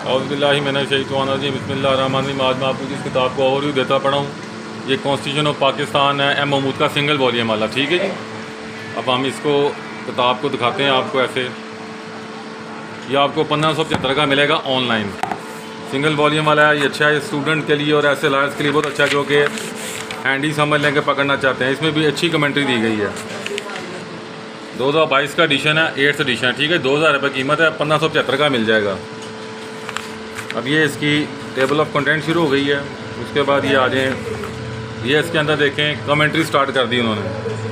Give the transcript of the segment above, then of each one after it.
औज़ुबिल्लाहिमिनश्शैतानिर्रजीम बिस्मिल्लाहिर्रहमानिर्रहीम। आज मैं आपको जिस किताब को ओवरव्यू देता पड़ा हूँ, ये कॉन्स्टिट्यूशन ऑफ पाकिस्तान है, एम महमूद का सिंगल वॉल्यूम वाला। ठीक है जी। अब हम इसको किताब को दिखाते हैं आपको ऐसे। ये आपको 1575 का मिलेगा ऑनलाइन। सिंगल वॉल्यूम वाला है, ये अच्छा है स्टूडेंट के लिए और ऐसे लायर्स के लिए बहुत अच्छा, जो कि हैंडी समझ लेंगे, पकड़ना चाहते हैं। इसमें भी अच्छी कमेंट्री दी गई है। 2022 का एडिशन है, 8th एडिशन है। ठीक है, 2000 रुपये कीमत है, 1575 का मिल जाएगा। अब ये इसकी टेबल ऑफ कंटेंट शुरू हो गई है। उसके बाद ये आ जाएँ, ये इसके अंदर देखें कमेंट्री स्टार्ट कर दी उन्होंने,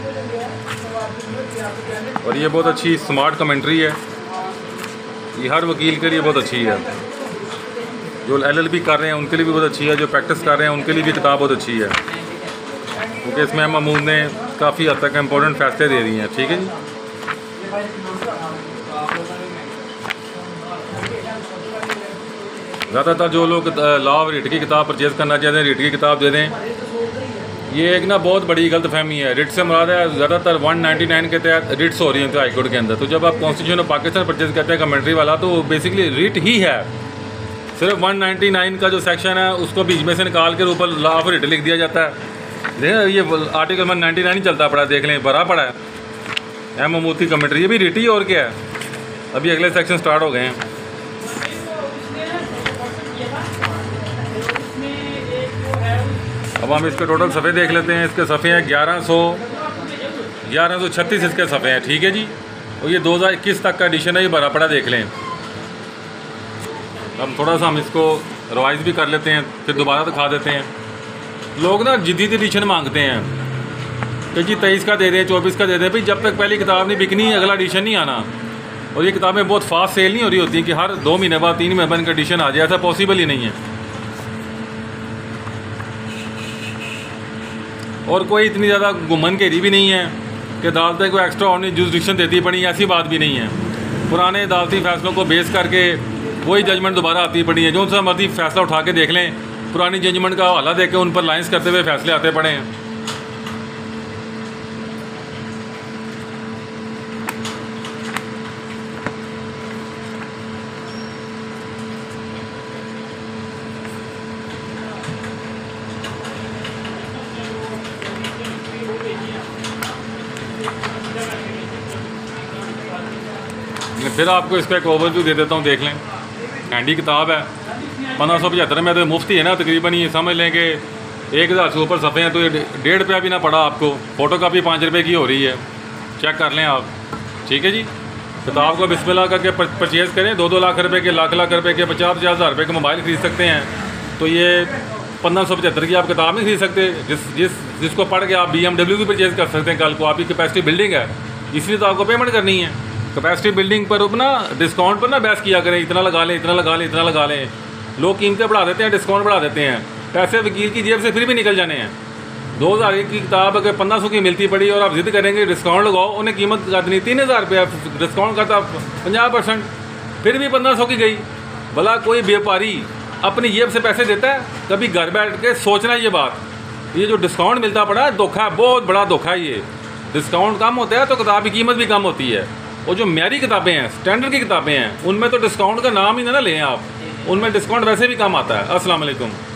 और ये बहुत अच्छी स्मार्ट कमेंट्री है। ये हर वकील के लिए बहुत अच्छी है, जो LLB कर रहे हैं उनके लिए भी बहुत अच्छी है, जो प्रैक्टिस कर रहे हैं उनके लिए भी किताब बहुत अच्छी है, क्योंकि इसमें महमूद ने काफ़ी हद तक इम्पोर्टेंट फैसले दे दिए हैं। ठीक है जी। ज़्यादातर जो लोग लॉ ऑफ रिट की किताब परचेज़ करना चाहते हैं, रिट की किताब दे दें। ये एक ना बहुत बड़ी गलतफहमी है। रिट से मुराद है ज़्यादातर 199 के तहत रिट्स हो रही हैं हाई कोर्ट के अंदर। तो जब आप कॉन्स्टिट्यूशन ऑफ पाकिस्तान परचेज़ करते हैं कमेंट्री वाला, तो बेसिकली रिट ही है। सिर्फ 199 का जो सेक्शन है उसको बीच में से निकाल के ऊपर लॉ ऑफ रिट लिख दिया जाता है। देखें, ये आर्टिकल 199 ही चलता पड़ा, देख लें, भरा पड़ा है। एम महमूद की कमेंट्री, ये भी रिट ही और क्या है। अभी अगले सेक्शन स्टार्ट हो गए हैं। अब हम इसके टोटल सफ़े देख लेते हैं। इसके सफ़े हैं 1136 इसके सफ़े हैं। ठीक है जी। और ये 2021 तक का एडिशन है, ये भरा पड़ा देख लें। अब थोड़ा सा हम इसको रिवाइज़ भी कर लेते हैं, फिर दोबारा दिखा देते हैं। लोग ना जदीद एडिशन मांगते हैं कि जी 23 का दे दें, 24 का दे दें। भाई जब तक पहली किताब नहीं बिकनी, अगला एडिशन नहीं आना। और ये किताबें बहुत फास्ट सेल नहीं हो रही होती कि हर 2 महीने बाद 3 महीने बाद इनका एडिशन आ जाए, ऐसा पॉसिबल ही नहीं है। और कोई इतनी ज़्यादा घुमन घेरी भी नहीं है कि अदालतें कोई एक्स्ट्रा ऑर्डिनरी जुरिस्डिक्शन देती पड़ी, ऐसी बात भी नहीं है। पुराने अदालती फैसलों को बेस करके वही जजमेंट दोबारा आती पड़ी है। जो सा मर्जी फैसला उठा के देख लें, पुरानी जजमेंट का हवाला देकर उन पर लाइंस करते हुए फैसले आते पड़े हैं। फिर आपको इसका एक ओवरव्यू दे देता हूँ, देख लें। हैंडी किताब है, 1575 में तो मुफ्ती है ना तकरीबन। ये समझ लें कि 1000 से ऊपर सफ़े हैं, तो ये 1.5 रुपया भी ना पड़ा आपको। फ़ोटो कापी 5 रुपये की हो रही है, चेक कर लें आप। ठीक है जी। किताब को बिस्मिल्लाह करके परचेज़ करें। 2-2 लाख रुपये के, लाख रुपये के, 50-50 हज़ार रुपये के मोबाइल ख़रीद सकते हैं। तो ये 1575 की आप किताब नहीं खरीद सकते। जिसको पढ़ के आप BMW भी परचेज़ कर सकते हैं। कल को आपकी कैपेसिटी बिल्डिंग है, इसलिए तो आपको पेमेंट करनी है। कैपेसिटी बिल्डिंग पर अपना डिस्काउंट पर ना बहस किया करें, इतना लगा लें, इतना लगा लें, इतना लगा लें। लोग कीमतें बढ़ा देते हैं, डिस्काउंट बढ़ा देते हैं, पैसे वकील की जेब से फिर भी निकल जाने हैं। 2000 की किताब अगर 1500 की मिलती पड़ी और आप जिद करेंगे डिस्काउंट लगाओ, उन्हें कीमत करनी 3000 रुपये, डिस्काउंट करता 50%, फिर भी 1500 की गई। भला कोई व्यापारी अपनी जेब से पैसे देता है? कभी घर बैठ के सोचना ये बात। ये जो डिस्काउंट मिलता पड़ा है, धोखा है, बहुत बड़ा धोखा है ये। डिस्काउंट कम होता है तो किताब की कीमत भी कम होती है। और जो म्यारी किताबें हैं, स्टैंडर्ड की किताबें हैं, उनमें तो डिस्काउंट का नाम ही ना लें आप, उनमें डिस्काउंट वैसे भी कम आता है। अस्सलाम वालेकुम।